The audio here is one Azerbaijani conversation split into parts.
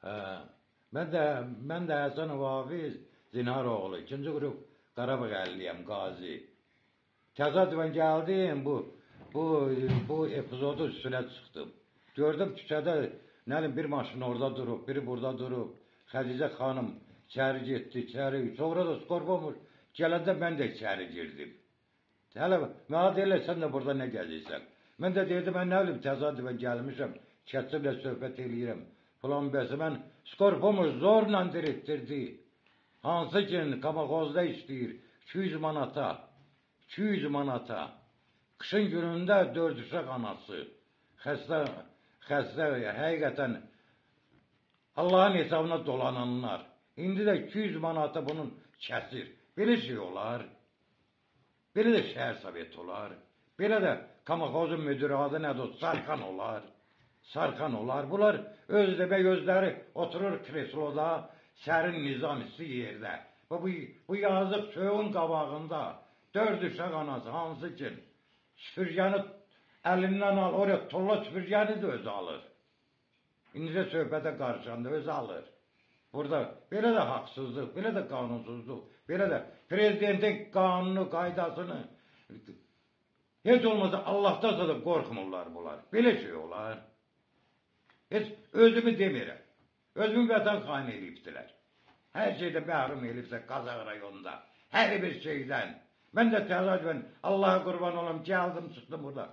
Hə, mən də Həsən Vafiz Zinar oğlu, ikinci qrup Qarabağ əliyəm, qazi. Təsadüfən gəldim, bu epizodu üstünə çıxdım. Gördüm küçədə, nəlim bir maşın orada durub, biri burada durub. Xədicə xanım içəri getdi, içəri. Sonra da Skorbomuş gələndə mən də içəri girdim. Hələ mənə deyirlər, sən də burada nə gəzirsən? Mən də dedim, mən nə bilim, təsadüfən gəlmişəm, kəsimlə söhbət eləyirəm. Falan bəsə, mən Skorbomuş zorla diritdirdi. Hansı ki, Kamakozda işləyir, 200 manata. 200 manata. Qışın günündə 4 uşaq anası. Xəstə, həqiqətən Allahın hesabına dolananlar. İndi də 200 manata bunun kəsir. Belə şey olar. Belə də şəhər sovet olar. Belə də Kamakozun müdürü adı nədir? Sarkan olar. Sarkan olar. Bunlar öz demək özləri oturur kresloda, sərin nizamisi yerdə. Bu yazıq soyuğun qabağında 4 uşaq anası hansı ki süpürgəni əlindən al, oraya tolla süpürgəni də özü alır. İndicə söhbətə qarışanda özü alır. Burada belə də haqsızlıq, belə də qanunsuzluq, belə də prezidentin qanunu, qaydasını heç olmasa Allah'tansa da qorxmurlar bunlar. Belə şey olar. Heç özümü demirəm. Özümü vətən xain eləyibdilər. Hər şeydə məhrum elibsə Qazaq rayonunda. Hər bir şeydən. Mən də təsadüfən Allah'a qurban olam, gəldim, çıxdım burada.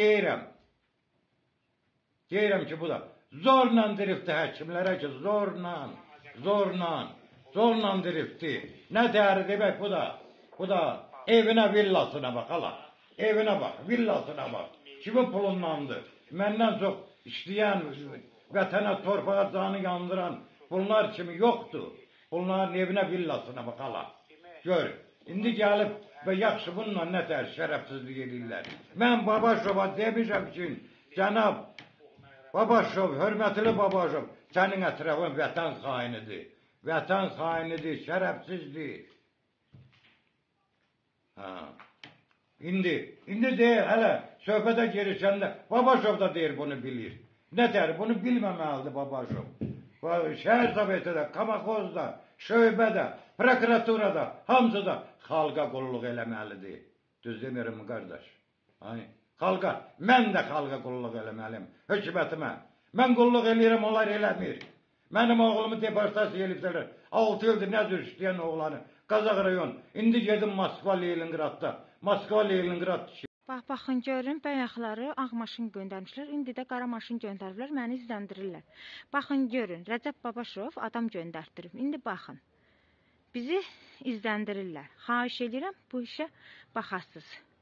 Deyirəm ki, bu da zorla dirifti həkimlərə ki, zorla dirifti. Nə dəyəri demək bu da evinə, villasına bax, hala. Evinə bax, villasına bax. Kimin pulundandır? Məndən çox işləyən, vətənə, torpağa canı yandıran bunlar kimi yoxdur. Bunların evinə, villasına bax, hala. Gör, indi gəlib və yaxşı bununla nə tər şərəfsizlik edirlər. Mən Babaşova demişəm ki, cənab Babaşov, hörmətli Babaşov, sənin ətrafın vətən xainidir. Vətən xainidir, şərəfsizdir. İndi deyir, hələ söhbətə girişəndə Babaşov da deyir, bunu bilir. Nə tər, bunu bilməməlidir Babaşov. Şəhər Sovetədə, Kamakozda, şöbədə, prokuraturada, hamısı da xalqa qulluq eləməlidir. Düz demiyorum mu qardaş? Xalqa, mən də xalqa qulluq eləməliyim, hökumətimə. Mən qulluq eləyirəm, onlar eləmir. Mənim oğlumu deportasiya elibsələr. 6 ildir nə cür işləyən oğlanı. Qazaq rayon. İndi gedim Moskva, Leninqradda. Moskva, Leninqrad. Baxın, görün, bayaqları ağ maşın göndərmişlər, indi də qara maşın göndəriblər, məni izləndirirlər. Baxın, görün, Rəcəb Babaşov adam göndərdirib. İndi baxın, bizi izləndirirlər. Xahiş edirəm, bu işə baxasınız.